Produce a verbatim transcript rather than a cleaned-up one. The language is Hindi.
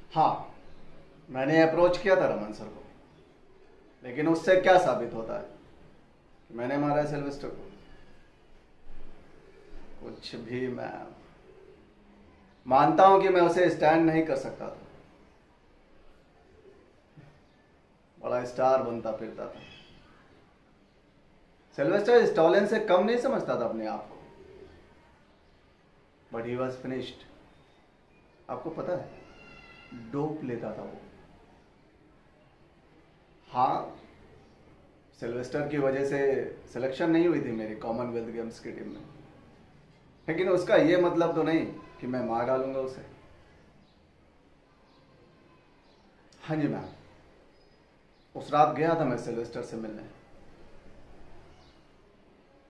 हाँ, मैंने अप्रोच किया था रमन सर को, लेकिन उससे क्या साबित होता है कि मैंने मारा है सिल्वेस्टर को? कुछ भी। मैं मानता हूं कि मैं उसे स्टैंड नहीं कर सकता था। बड़ा स्टार बनता फिरता था। सिल्वेस्टर स्टॉलिन से कम नहीं समझता था अपने आप को, बट ही वॉज फिनिश्ड। आपको पता है, डोप लेता था वो। हाँ, सिल्वेस्टर की वजह से सिलेक्शन नहीं हुई थी मेरी कॉमनवेल्थ गेम्स की टीम में, लेकिन उसका ये मतलब तो नहीं कि मैं मार डालूंगा उसे। हाँ जी मैम, उस रात गया था मैं सिल्वेस्टर से मिलने।